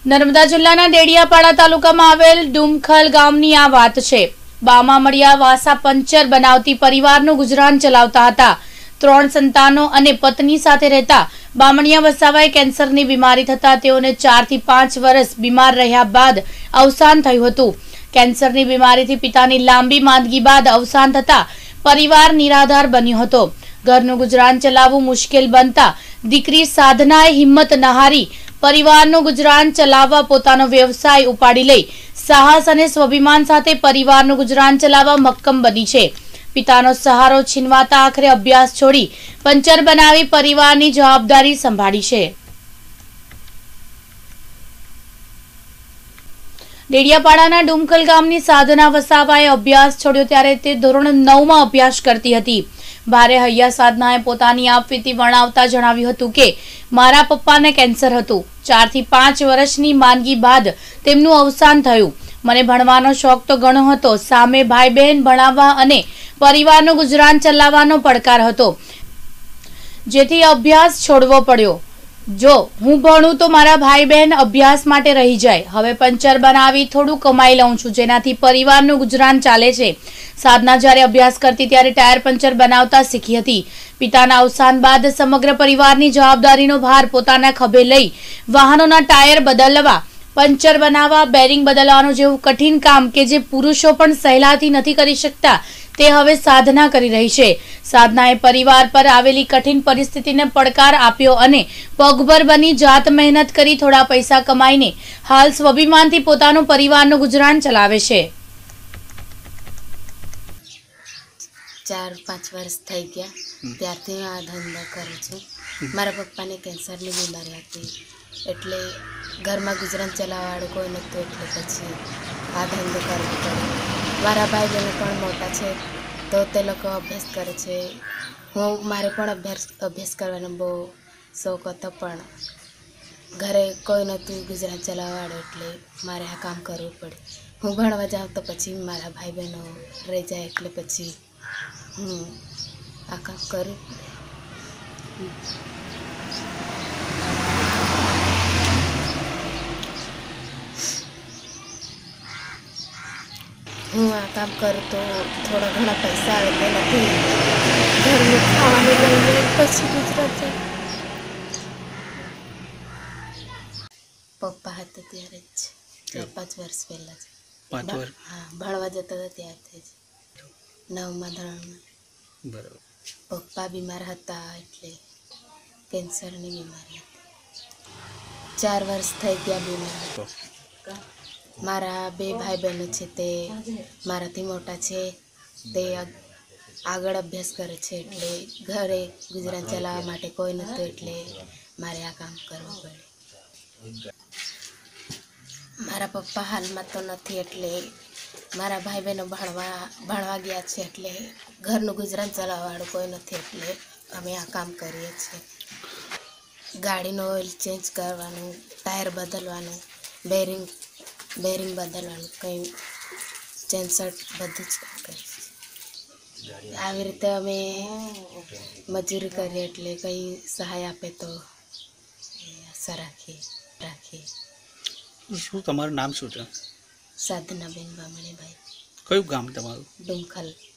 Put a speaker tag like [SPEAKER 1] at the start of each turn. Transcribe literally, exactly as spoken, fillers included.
[SPEAKER 1] નર્મદા જિલ્લાના ડેડિયાપાડા તાલુકામાં આવેલ ડુમખલ ગામની આ વાત છે। બામા મળ્યા વાસા પંચર બનાવતી પરિવારનું ગુજરાન ચલાવતા હતા। ત્રણ સંતાનો અને પત્ની સાથે રહેતા બામણિયા વસાવાએ કેન્સરની બીમારી થતા તેઓને ચાર થી પાંચ વર્ષ બીમાર રહ્યા બાદ અવસાન થયું હતું। કેન્સરની બીમારીથી પિતાની લાંબી માંદગી બાદ અવસાન થતા પરિવાર નિરાધાર બન્યો હતો। ઘરનું ગુજરાન ચલાવવું મુશ્કેલ બનતા દીકરી સાધનાએ હિંમત ન હારી પરિવારનું ગુજરાન ચલાવવા પોતાનો વ્યવસાય ઉપાડી લઈ સાહસ અને સ્વાભિમાન સાથે પરિવારનું ગુજરાન ચલાવવા મક્કમ બની છે। પિતાનો સહારો છીનવાતા આખરે અભ્યાસ છોડી પંચર બનાવી પરિવારની જવાબદારી સંભાળી છે। ડેડિયાપાડાના ડુમખલ ગામની સાધના વસાવાએ અભ્યાસ છોડ્યો ત્યારે તે ધોરણ નવ માં અભ્યાસ કરતી હતી। ભારે હૈયા સાધનાએ પોતાની આપવીતી વર્ણવતા જણાવ્યું હતું કે મારા પપ્પાને કેન્સર હતું। ચાર થી પાંચ વર્ષની માંદગી બાદ તેમનું અવસાન થયું। મને ભણવાનો શોખ તો ઘણો હતો, સામે ભાઈ બહેન ભણાવવા અને પરિવારનું ગુજરાન ચલાવવાનો પડકાર હતો, જેથી અભ્યાસ છોડવો પડ્યો। જો હું ભણું તો મારા ભાઈ બહેન અભ્યાસ માટે રહી જાય। હવે પંચર બનાવી થોડું કમાઈ લઉં છું, જેનાથી પરિવારનું ગુજરાન ચાલે છે। સાધના જ્યારે અભ્યાસ કરતી ત્યારે ટાયર પંચર બનાવતા શીખી હતી। પિતાના અવસાન બાદ સમગ્ર પરિવારની જવાબદારીનો ભાર પોતાના ખભે લઈ વાહનોના ટાયર બદલવા, પંચર બનાવવા, બેરિંગ બદલવાનું જેવું કઠિન કામ કે જે પુરુષો પણ સહેલાથી નથી કરી શકતા તે હવે સાધના કરી રહી છે। સાધનાએ પરિવાર પર આવેલી કઠિન પરિસ્થિતિને પડકાર આપ્યો અને પગભર બની જાત મહેનત કરી થોડા પૈસા કમાઈને હાલ સ્વાભિમાનથી પોતાનું પરિવારનું ગુજરાન ચલાવે છે।
[SPEAKER 2] ચાર પાંચ વર્ષ થઈ ગયા ત્યારથી હું આ ધંધો કરું છું। મારા પપ્પાને કેન્સરની બીમારી હતી એટલે ઘરમાં ગુજરાન ચલાવવાવાળું કોઈ નહોતું, એટલે પછી આ ધંધો કરવો પડ્યો। મારા ભાઈ બહેનો પણ મોટા છે તો તે લોકો અભ્યાસ કરે છે। હું મારે પણ અભ્યાસ અભ્યાસ કરવાનો બહુ શોખ હતો, પણ ઘરે કોઈ નહોતું ગુજરાન ચલાવવાવાળું, એટલે મારે આ કામ કરવું પડે। હું ભણવા જાઉં તો પછી મારા ભાઈ બહેનો રહી જાય, એટલે પછી હું આ કામ કરું। હું આ કામ કરું તો થોડા ઘણા પૈસા આવે તેનાથી ઘરનું ખાવાનું લઈને પછી ગુજરાત જાય। પપ્પા હતા ત્યારે જ ચાર પાંચ વર્ષ પહેલાં જ હા ભણવા જતા હતા ત્યારથી જ નવમા ધોરણમાં।
[SPEAKER 3] બરાબર।
[SPEAKER 2] પપ્પા બીમાર હતા એટલે કેન્સરની બીમારી હતી। ચાર વર્ષ થઈ ગયા બીમાર। મારા બે ભાઈ બહેનો છે તે મારાથી મોટા છે, તે આગળ અભ્યાસ કરે છે, એટલે ઘરે ગુજરાન ચલાવવા માટે કોઈ નહોતું, એટલે મારે આ કામ કરવું પડે। મારા પપ્પા હાલમાં તો નથી, એટલે મારા ભાઈ બહેનો ભણવા ભણવા ગયા છે, એટલે ઘરનું ગુજરાન ચલાવવાવાળું કોઈ નથી, એટલે અમે આ કામ કરીએ છીએ। ગાડીનું ઓઇલ ચેન્જ કરવાનું, ટાયર બદલવાનું, બેરિંગ બેરિંગ બદલવાનું, કંઈ ચેનસટ બધું જ કરીએ છીએ। આવી રીતે અમે મજૂરી કરીએ એટલે કંઈ સહાય આપે તો આશા રાખીએ રાખીએ
[SPEAKER 3] શું તમારું નામ શું છે?
[SPEAKER 2] સાધનાબેન બામણીભાઈ।
[SPEAKER 3] કયું ગામ તમારું?
[SPEAKER 2] ડુમખલ।